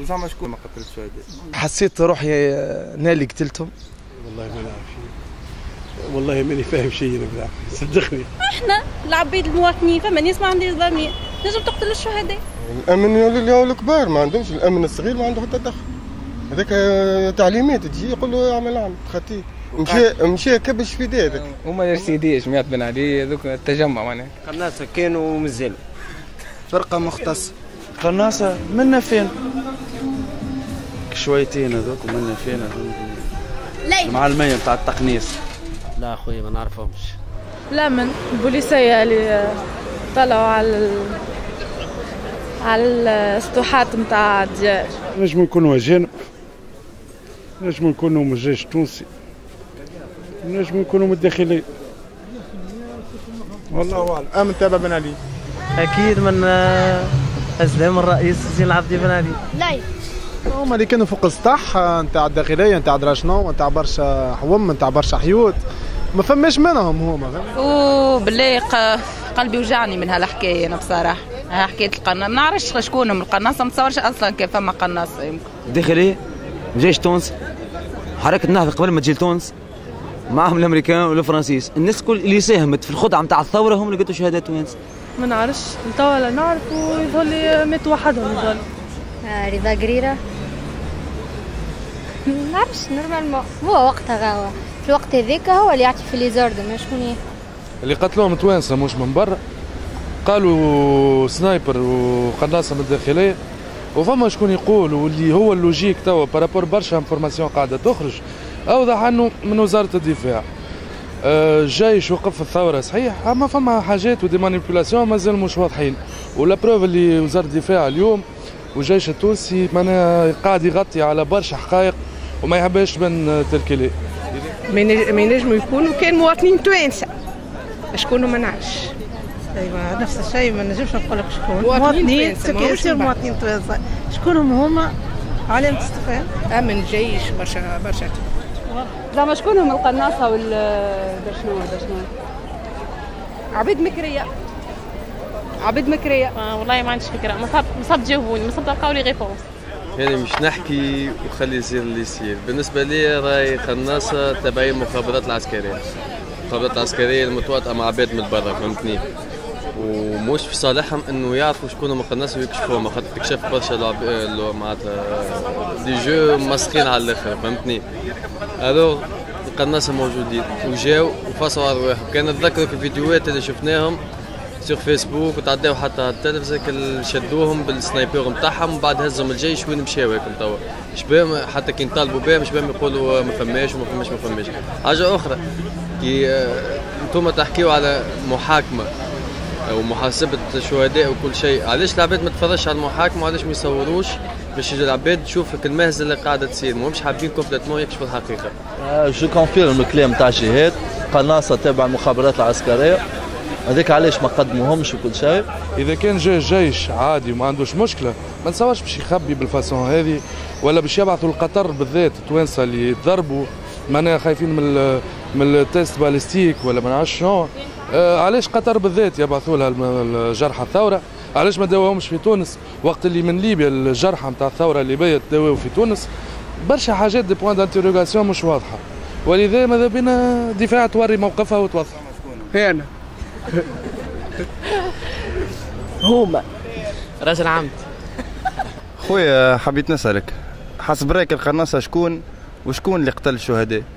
فما شكون ما قتل الشهداء؟ حسيت روحي انا اللي قتلتهم. والله ما نعرف شيء، والله ماني فاهم شيء انا بالعكس صدقني. احنا العبيد المواطنين فما ناس ما عندهاش ضمير، لازم تقتل الشهداء. الامن اللي الكبار ما عندهمش، الامن الصغير ما عنده حتى دخل. هذاك تعليمات تجي يقول له اعمل خطير، مشى كبش في ديدك. هما يرسيديش 100 بن علي هذوك التجمع معناها. قناصة كانوا مازالوا فرقة مختصة. قناصة منا فين؟ شويتين هذوك ومنا فين المعلمية نتاع التقنيص. لا خويا ما نعرفهمش. لا من البوليسية اللي طلعوا على السطوحات نتاع الديار. نجموا يكونوا أجانب، نجموا يكونوا من الجيش التونسي، نجموا يكونوا من الداخلية. والله أعلم. أمن تابع بن علي. أكيد من أسلام الرئيس زين العابدين بن علي. لا هما اللي كانوا فوق السطح نتاع الداخلية نتاع دراشنو نتاع برشا حوم نتاع برشا حيوت، ما فماش منهم هما. وبالله قلبي وجعني من هالحكاية أنا بصراحة. حكاية القناص ما نعرفش شكونهم القناصة، ما نتصورش أصلا كيف فما قناصة. يمكن الداخلية جيش تونس، حركة النهضة قبل ما تجي لتونس معهم الأمريكان والفرنسيس، الناس الكل اللي ساهمت في الخدعة نتاع الثورة هم اللي قتلوا شهداء توانسة. ما نعرفش توا لا نعرف ويظهر لي مات وحدهم يظهر. رضا قريرة ما نعرفش نورمالمون هو وقتها غاوة في الوقت هذاك هو اللي يعطي في ليزورد ما شكون اللي قتلوهم توانسة مش من برا، قالوا سنايبر وقناصة من الداخلية، وفما شكون يقول واللي هو اللوجيك توا بارابور برشا انفورماسيون قاعدة تخرج أوضح أنه من وزارة الدفاع. الجيش وقف الثورة صحيح، أما فما حاجات ودي مانيبيولاسيون مازال مش واضحين، ولا بروف اللي وزارة الدفاع اليوم والجيش التونسي معناها قاعد يغطي على برشا حقائق وما يحبش من تركيلي. ما ينجموا يكونوا كان مواطنين توانسة، شكونوا ما نعرفش. ايوه نفس الشيء ما نجمش نقول لك شكون مواطنين مواطنين توانسة، شكونهم هما علامة استفهام. امن جيش برشا زعما شكونهم القناصة شنو عبيد مكرية. والله ما عنديش فكرة، ما صاب تجاوبوني، ما صاب تلقاو لي ريبونس. يعني مش نحكي وخلي يصير اللي يصير. بالنسبة لي راهي قناصة تبعية المخابرات العسكرية، المخابرات العسكرية المتواطئة مع عباد من برا، فهمتني؟ ومش في صالحهم انه يعرفوا شكون هما القناصة ويكشفوهم، خاطر تكشف برشا معناتها دي جو مسخين على الاخر، فهمتني؟ الوغ القناصة موجودين وجاو وفصلوا ارواحهم. كان نتذكروا في الفيديوهات اللي شفناهم سيغ فيسبوك وتعداو حتى على التلفزيون شدوهم بالسنايبر نتاعهم وبعد هزهم الجيش وين مشاو هاكم توا. شباب حتى كي نطالبوا بها مش بهم يقولوا ما فماش وما فماش. حاجة أخرى كي انتم تحكيوا على محاكمة ومحاسبة الشهداء وكل شيء، علاش العباد ما تفرجش على المحاكمة وعلاش ما يصوروش باش العباد تشوف المهزلة اللي قاعدة تصير، ماهمش حابين كومبليتمون يكشفوا الحقيقة. جو كونفيرم الكلام تاع جهاد قناصة تابع المخابرات العسكرية، هذاك علاش ما قدموهمش وكل شيء. اذا كان جاي الجيش عادي وما عندوش مشكله ما نتصورش باش يخبي بالفاسون هذه، ولا باش يبعثوا القطر بالذات التوانسه اللي يتضربوا معناها خايفين من التيست باليستيك ولا ما نعرفش شنو. علاش قطر بالذات يبعثوا لها الجرحى الثوره؟ علاش ما داوهمش في تونس وقت اللي من ليبيا الجرحى نتاع الثوره الليبيه تداووا في تونس؟ برشا حاجات دي بوان دانتيروغاسيون مش واضحه، ولذا ماذا بينا دفاع توري موقفها وتوضح. أنا هما راجل عمد. خويا حبيت نسألك حسب رايك القناصة شكون وشكون اللي قتل الشهداء؟